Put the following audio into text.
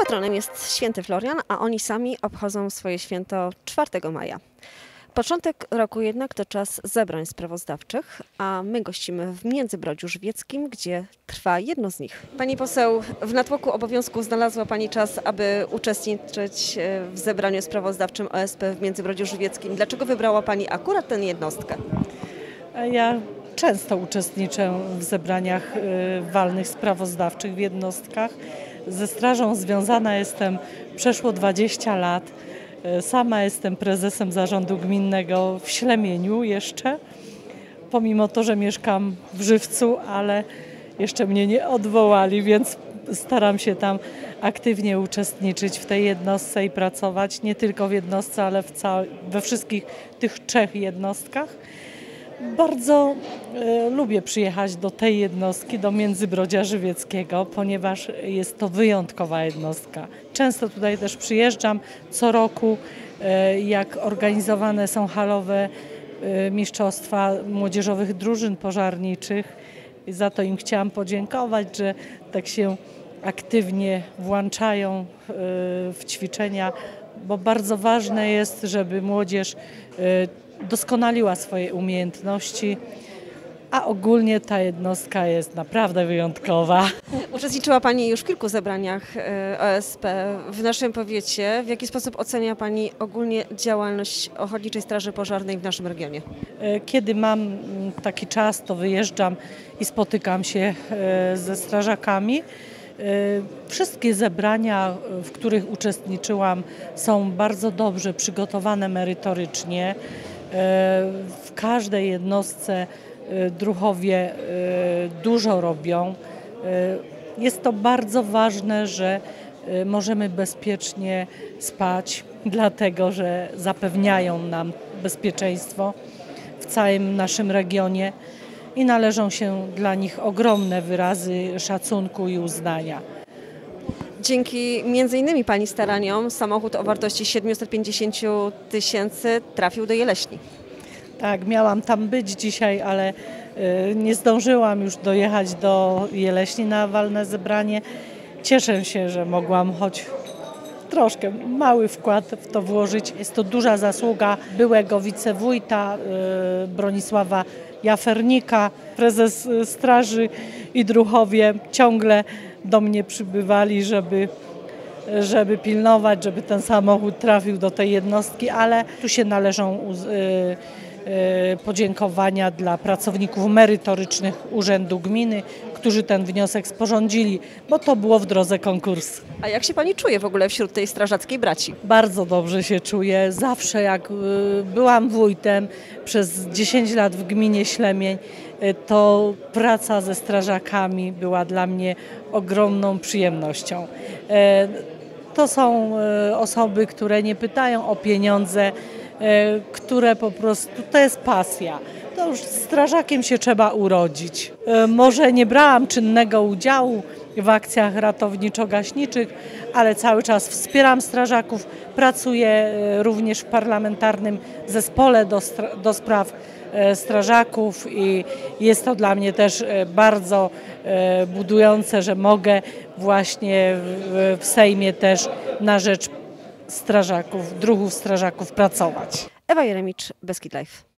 Patronem jest Święty Florian, a oni sami obchodzą swoje święto 4 maja. Początek roku jednak to czas zebrań sprawozdawczych, a my gościmy w Międzybrodziu Żywieckim, gdzie trwa jedno z nich. Pani poseł, w natłoku obowiązku znalazła Pani czas, aby uczestniczyć w zebraniu sprawozdawczym OSP w Międzybrodziu Żywieckim. Dlaczego wybrała Pani akurat tę jednostkę? Ja często uczestniczę w zebraniach walnych sprawozdawczych w jednostkach. Ze strażą związana jestem przeszło 20 lat. Sama jestem prezesem zarządu gminnego w Ślemieniu jeszcze, pomimo to, że mieszkam w Żywcu, ale jeszcze mnie nie odwołali, więc staram się tam aktywnie uczestniczyć w tej jednostce i pracować nie tylko w jednostce, ale we wszystkich tych 3 jednostkach. Bardzo lubię przyjechać do tej jednostki, do Międzybrodzia Żywieckiego, ponieważ jest to wyjątkowa jednostka. Często tutaj też przyjeżdżam co roku, jak organizowane są halowe mistrzostwa młodzieżowych drużyn pożarniczych. I za to im chciałam podziękować, że tak się aktywnie włączają w ćwiczenia, bo bardzo ważne jest, żeby młodzież doskonaliła swoje umiejętności, a ogólnie ta jednostka jest naprawdę wyjątkowa. Uczestniczyła Pani już w kilku zebraniach OSP w naszym powiecie. W jaki sposób ocenia Pani ogólnie działalność Ochotniczej Straży Pożarnej w naszym regionie? Kiedy mam taki czas, to wyjeżdżam i spotykam się ze strażakami. Wszystkie zebrania, w których uczestniczyłam, są bardzo dobrze przygotowane merytorycznie. W każdej jednostce druhowie dużo robią. Jest to bardzo ważne, że możemy bezpiecznie spać, dlatego że zapewniają nam bezpieczeństwo w całym naszym regionie i należą się dla nich ogromne wyrazy szacunku i uznania. Dzięki m.in. Pani staraniom samochód o wartości 750 000 trafił do Jeleśni. Tak, miałam tam być dzisiaj, ale nie zdążyłam już dojechać do Jeleśni na walne zebranie. Cieszę się, że mogłam choć troszkę mały wkład w to włożyć. Jest to duża zasługa byłego wicewójta Bronisława Jafernika. Prezes straży i druhowie ciągle do mnie przybywali, żeby pilnować, żeby ten samochód trafił do tej jednostki, ale tu się należą podziękowania dla pracowników merytorycznych Urzędu Gminy, którzy ten wniosek sporządzili, bo to było w drodze konkursu. A jak się Pani czuje w ogóle wśród tej strażackiej braci? Bardzo dobrze się czuję. Zawsze jak byłam wójtem przez 10 lat w gminie Ślemień, to praca ze strażakami była dla mnie ogromną przyjemnością. To są osoby, które nie pytają o pieniądze, które po prostu, to jest pasja. To już strażakiem się trzeba urodzić. Może nie brałam czynnego udziału w akcjach ratowniczo-gaśniczych, ale cały czas wspieram strażaków. Pracuję również w parlamentarnym zespole do spraw strażaków i jest to dla mnie też bardzo budujące, że mogę właśnie w Sejmie też na rzecz strażaków, druhów strażaków pracować. Ewa Jeremicz, Beskid Live.